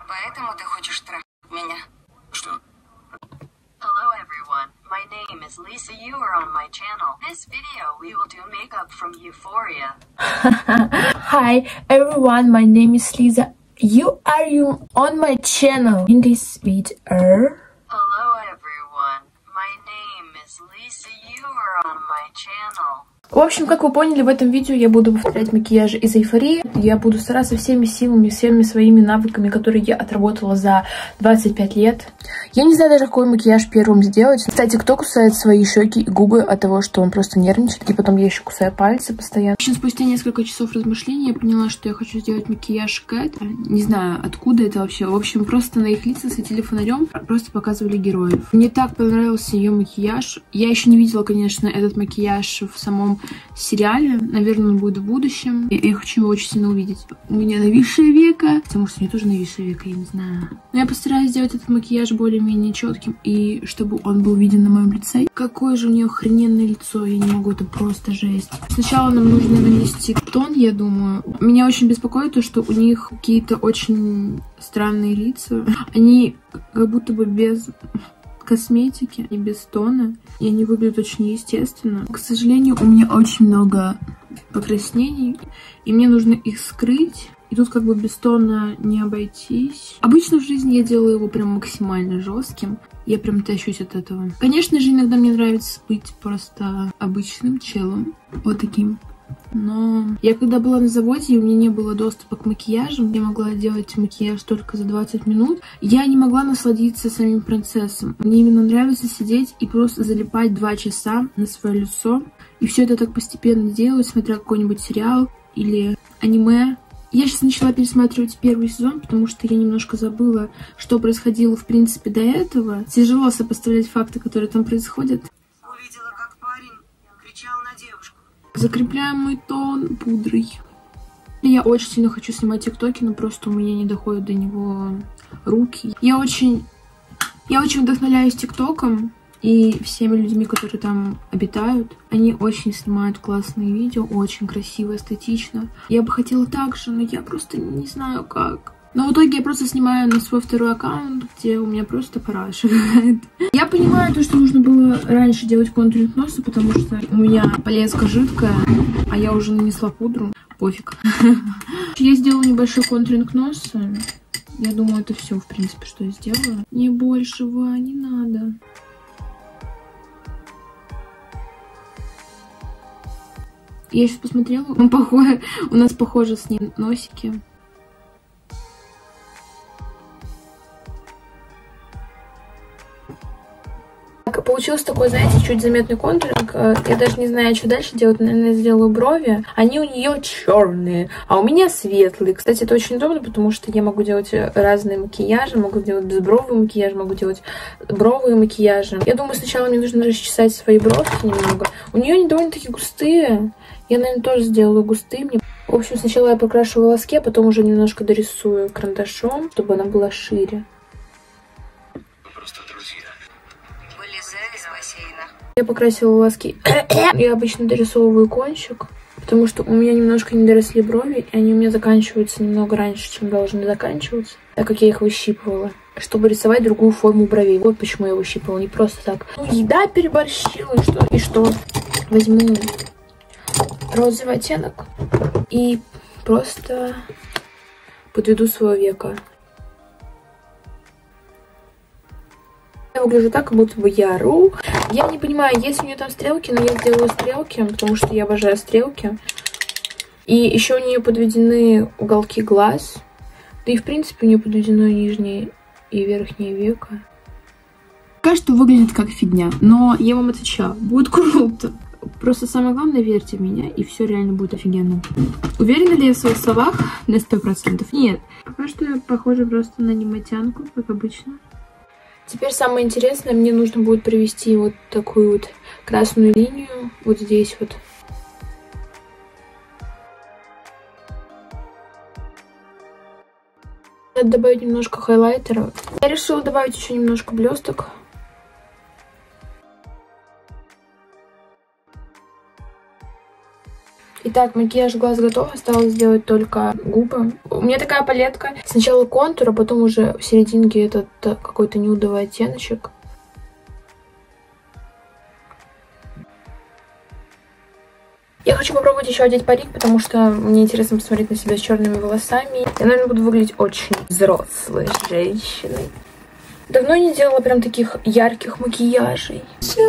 Поэтому ты хочешь трахать меня? Что? Hello everyone, my name is Lisa. You are on my channel. This video we will do makeup from Euphoria. Hi everyone, my name is Lisa. You on my channel in this video. Hello everyone, my name is Lisa. You are on my channel. В общем, как вы поняли, в этом видео я буду повторять макияж из Эйфории. Я буду стараться всеми силами, всеми своими навыками, которые я отработала за 25 лет. Я не знаю даже, какой макияж первым сделать. Кстати, кто кусает свои щеки и губы от того, что он просто нервничает. И потом я еще кусаю пальцы постоянно. В общем, спустя несколько часов размышлений я поняла, что я хочу сделать макияж Кэт. Не знаю, откуда это вообще. В общем, просто на их лица светили фонарем, просто показывали героев. Мне так понравился ее макияж. Я еще не видела, конечно, этот макияж в самом сериале. Наверное, он будет в будущем. Я хочу его очень сильно увидеть. У меня нависшее веко. Потому что у меня тоже нависшее веко, я не знаю. Но я постараюсь сделать этот макияж более-менее четким. И чтобы он был виден на моем лице. Какое же у нее охрененное лицо. Я не могу, это просто жесть. Сначала нам нужно нанести тон, я думаю. Меня очень беспокоит то, что у них какие-то очень странные лица. Они как будто бы без косметики и без тона, и они выглядят очень естественно. К сожалению, у меня очень много покраснений, и мне нужно их скрыть. И тут как бы без тона не обойтись. Обычно в жизни я делаю его прям максимально жестким. Я прям тащусь от этого. Конечно же, иногда мне нравится быть просто обычным челом. Вот таким. Но я когда была на заводе, и у меня не было доступа к макияжам, я могла делать макияж только за 20 минут, я не могла насладиться самим процессом. Мне именно нравится сидеть и просто залипать 2 часа на свое лицо. И все это так постепенно делать, смотря какой-нибудь сериал или аниме. Я сейчас начала пересматривать первый сезон, потому что я немножко забыла, что происходило в принципе до этого. Тяжело сопоставлять факты, которые там происходят. Увидела, как парень кричал на девушку. Закрепляем мой тон пудрой. Я очень сильно хочу снимать тиктоки, но просто у меня не доходят до него руки. Я очень вдохновляюсь тиктоком и всеми людьми, которые там обитают. Они очень снимают классные видео, очень красиво, эстетично. Я бы хотела так же, но я просто не знаю как. Но в итоге я просто снимаю на свой второй аккаунт, где у меня просто параша. Я понимаю то, что нужно было раньше делать контуринг носа, потому что у меня полезка жидкая, а я уже нанесла пудру. Пофиг. Я сделала небольшой контуринг носа. Я думаю, это все, в принципе, что я сделала. Не большего не надо. Я сейчас посмотрела, у нас похоже с ним носики. Получился такой, знаете, чуть заметный контуринг. Я даже не знаю, что дальше делать. Наверное, я сделаю брови. Они у нее черные, а у меня светлые. Кстати, это очень удобно, потому что я могу делать разные макияжи. Могу делать безбровый макияж, могу делать бровые макияжи. Я думаю, сначала мне нужно расчесать свои бровки немного. У нее они довольно-таки густые. Я, наверное, тоже сделаю густые. В общем, сначала я покрашу волоски, а потом уже немножко дорисую карандашом, чтобы она была шире. Я покрасила волоски. Я обычно дорисовываю кончик, потому что у меня немножко не доросли брови, и они у меня заканчиваются немного раньше, чем должны заканчиваться, так как я их выщипывала, чтобы рисовать другую форму бровей. Вот почему я выщипывала, не просто так. Ну, еда переборщила, и что? Возьму розовый оттенок и просто подведу свое веко. Я выгляжу так, как будто бы я ору. Я не понимаю, есть у нее там стрелки, но я сделаю стрелки, потому что я обожаю стрелки. И еще у нее подведены уголки глаз. Да и в принципе у нее подведено нижнее и верхнее веко. Пока что выглядит как фигня, но я вам отвечаю, будет круто. Просто самое главное, верьте в меня, и все реально будет офигенно. Уверена ли я в своих словах? На 100%. Нет. Пока что я похожа просто на нематянку, как обычно. Теперь самое интересное, мне нужно будет провести вот такую вот красную линию, вот здесь вот. Надо добавить немножко хайлайтера. Я решила добавить еще немножко блесток. Итак, макияж глаз готов, осталось сделать только губы. У меня такая палетка. Сначала контур, а потом уже в серединке этот какой-то нюдовый оттеночек. Я хочу попробовать еще одеть парик, потому что мне интересно посмотреть на себя с черными волосами. Я, наверное, буду выглядеть очень взрослой женщиной. Давно не делала прям таких ярких макияжей.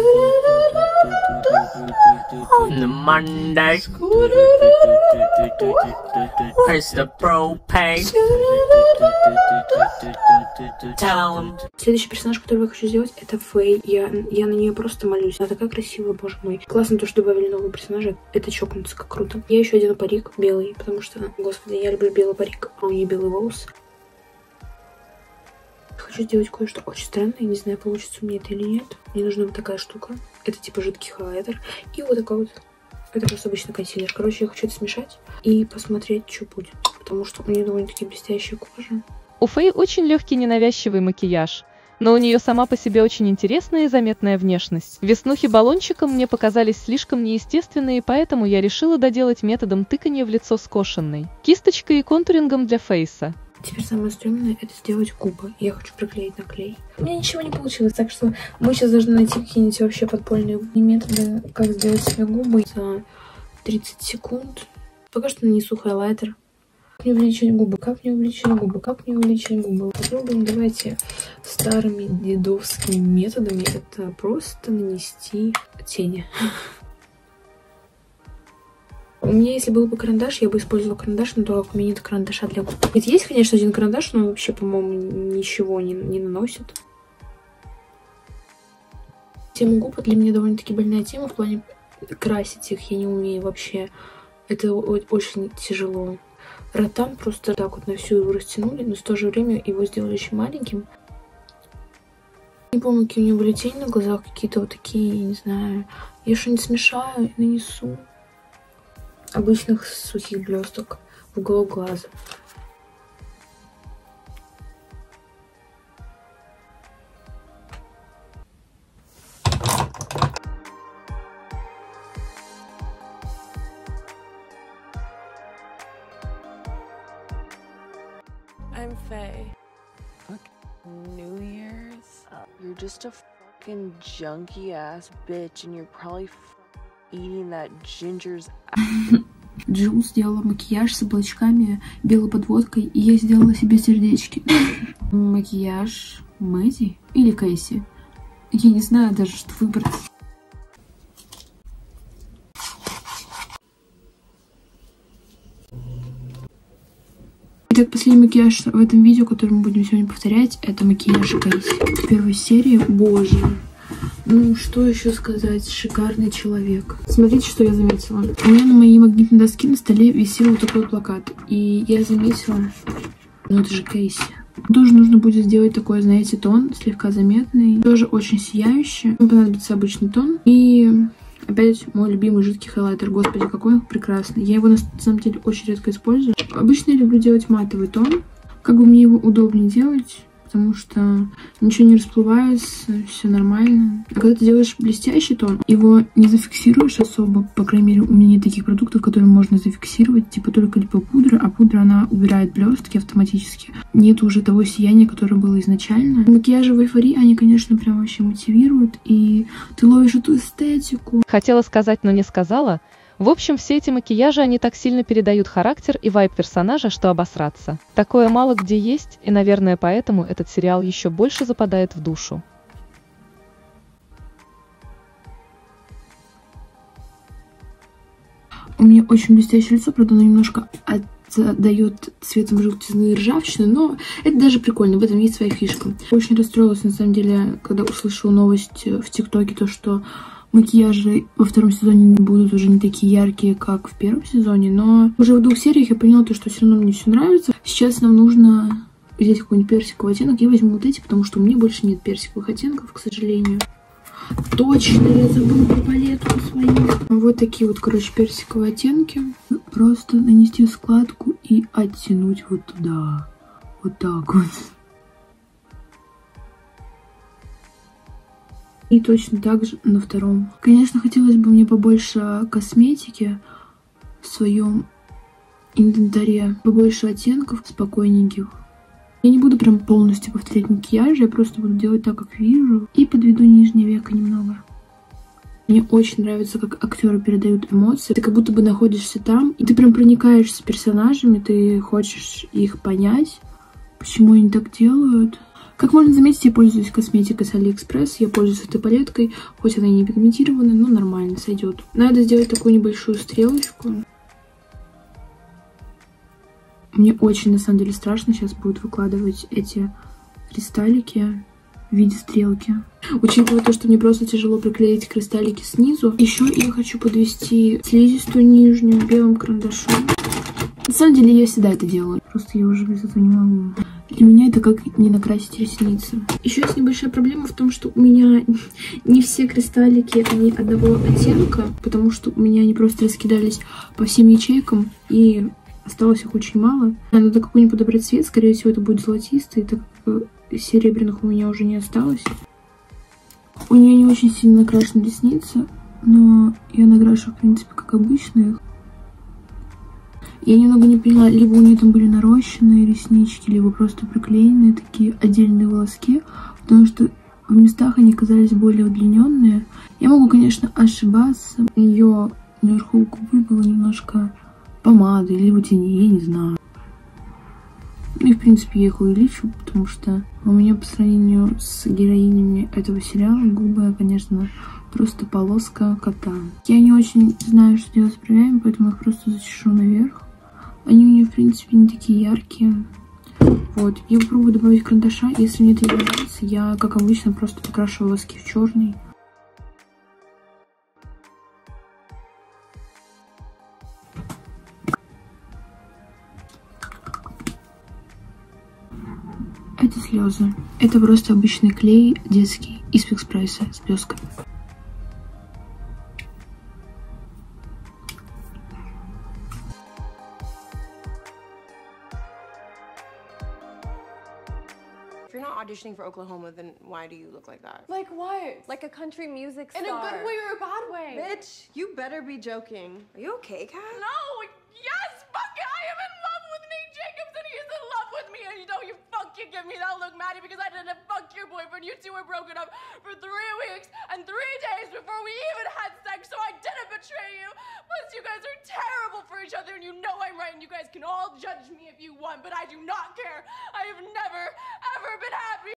Следующий персонаж, который я хочу сделать, это Фэй. Я на нее просто молюсь. Она такая красивая, боже мой. Классно то, что добавили нового персонажа. Это чокнуться, как круто. Я еще одену парик белый, потому что, господи, я люблю белый парик, а у нее белый волос. Хочу сделать кое-что очень странное. Не знаю, получится у меня это или нет. Мне нужна вот такая штука. Это типа жидкий хайлайтер. И вот такой вот. Это просто обычный консилер. Короче, я хочу это смешать и посмотреть, что будет. Потому что у нее довольно-таки блестящая кожа. У Фэй очень легкий ненавязчивый макияж. Но у нее сама по себе очень интересная и заметная внешность. Веснухи баллончиком мне показались слишком неестественные, поэтому я решила доделать методом тыкания в лицо скошенной кисточкой и контурингом для фейса. Теперь самое стрёмное — это сделать губы. Я хочу приклеить на клей. У меня ничего не получилось, так что мы сейчас должны найти какие-нибудь вообще подпольные методы, как сделать себе губы за 30 секунд. Пока что нанесу хайлайтер. Как мне увеличить губы? Как мне увеличить губы? Как мне увеличить губы? Попробуем, давайте, старыми дедовскими методами. Это просто нанести тени. У меня, если был бы карандаш, я бы использовала карандаш, но то как у меня нет карандаша для губ. Ведь есть, конечно, один карандаш, но он вообще, по-моему, ничего не наносит. Тема губ для меня довольно-таки больная тема, в плане красить их я не умею вообще. Это очень тяжело. Ротан просто так вот на всю его растянули, но в то же время его сделали очень маленьким. Не помню, какие у него были тени на глазах, какие-то вот такие, я не знаю. Я что-нибудь смешаю и нанесу обычных сухих блесток в уголок глаза. I'm Faye. Fuck New Year's? You're just a fucking junky ass bitch and you're probably eating that ginger's. Джилл сделала макияж с облачками, белой подводкой, и я сделала себе сердечки. Макияж Мэдди или Кэсси? Я не знаю даже, что выбрать. Итак, последний макияж в этом видео, который мы будем сегодня повторять, это макияж Кэсси. В первой серии, боже. Ну, что еще сказать? Шикарный человек. Смотрите, что я заметила. У меня на моей магнитной доске на столе висел вот такой плакат. И я заметила... Ну, это же Кэсси. Тоже нужно будет сделать такой, знаете, тон, слегка заметный. Тоже очень сияющий. Мне понадобится обычный тон. И опять мой любимый жидкий хайлайтер. Господи, какой он прекрасный. Я его, на самом деле, очень редко использую. Обычно я люблю делать матовый тон. Как бы мне его удобнее делать... Потому что ничего не расплывается, все нормально. А когда ты делаешь блестящий тон, его не зафиксируешь особо. По крайней мере, у меня нет таких продуктов, которые можно зафиксировать. Типа только либо пудра, а пудра, она убирает блестки автоматически. Нет уже того сияния, которое было изначально. Макияжи в эйфории, они, конечно, прям вообще мотивируют. И ты ловишь эту эстетику. Хотела сказать, но не сказала. В общем, все эти макияжи, они так сильно передают характер и вайб персонажа, что обосраться. Такое мало где есть, и, наверное, поэтому этот сериал еще больше западает в душу. У меня очень блестящее лицо, правда, оно немножко отдает цветом желтизны и ржавчины, но это даже прикольно, в этом есть своя фишка. Очень расстроилась, на самом деле, когда услышала новость в ТикТоке, то, что макияжи во втором сезоне будут уже не такие яркие, как в первом сезоне, но уже в 2 сериях я поняла, то, что все равно мне все нравится. Сейчас нам нужно взять какой-нибудь персиковый оттенок. Я возьму вот эти, потому что у меня больше нет персиковых оттенков, к сожалению. Точно, я забыла про палетку свою. Вот такие вот, короче, персиковые оттенки. Просто нанести складку и оттянуть вот туда. Вот так вот. И точно так же на втором. Конечно, хотелось бы мне побольше косметики, в своем инвентаре побольше оттенков спокойненьких. Я не буду прям полностью повторять макияж, я просто буду делать так, как вижу. И подведу нижнее веко немного. Мне очень нравится, как актеры передают эмоции. Ты как будто бы находишься там, и ты прям проникаешься персонажами, ты хочешь их понять, почему они так делают. Как можно заметить, я пользуюсь косметикой с Алиэкспресс. Я пользуюсь этой палеткой, хоть она и не пигментированная, но нормально сойдет. Надо сделать такую небольшую стрелочку. Мне очень, на самом деле, страшно сейчас будет выкладывать эти кристаллики в виде стрелки. Учитывая то, что мне просто тяжело приклеить кристаллики снизу. Еще я хочу подвести слизистую нижнюю белым карандашом. На самом деле я всегда это делаю. Просто я уже без этого не могу. Для меня это как не накрасить ресницы. Еще есть небольшая проблема в том, что у меня не все кристаллики, они одного оттенка. Потому что у меня они просто раскидались по всем ячейкам. И осталось их очень мало. Надо какой-нибудь подобрать цвет. Скорее всего, это будет золотистый, так как серебряных у меня уже не осталось. У нее не очень сильно накрашены ресницы, но я накрашу, в принципе, как обычно их. Я немного не поняла, либо у нее там были нарощенные реснички, либо просто приклеенные такие отдельные волоски, потому что в местах они казались более удлиненные. Я могу, конечно, ошибаться. У нее наверху губы было немножко помады, либо тени, я не знаю. Ну и, в принципе, я их увеличу, потому что у меня по сравнению с героинями этого сериала губы, конечно, просто полоска кота. Я не очень знаю, что делать с бровями, поэтому их просто зачешу наверх. Они у нее, в принципе, не такие яркие. Вот, я попробую добавить карандаша. Если мне это не нравится, я, как обычно, просто покрашу волоски в черный. Это слезы. Это просто обычный клей детский из Фикс-прайса с блесками. If you're not auditioning for Oklahoma, then why do you look like that? Like what? Like a country music star. In a good way or a bad way? Bitch, you better be joking. Are you okay, Kat? No! Yes! Fuck it! I am in love with Nate Jacobs and he is in love with me! And you know you fucking give me that look, Maddie, because I didn't fuck your boyfriend. You two were broken up for 3 weeks and 3 days before we even had sex, so I didn't betray you. Plus, you guys are terrible for each other and you know I'm right and you guys can all judge me if you want, but I do not care. I have never, ever been happy.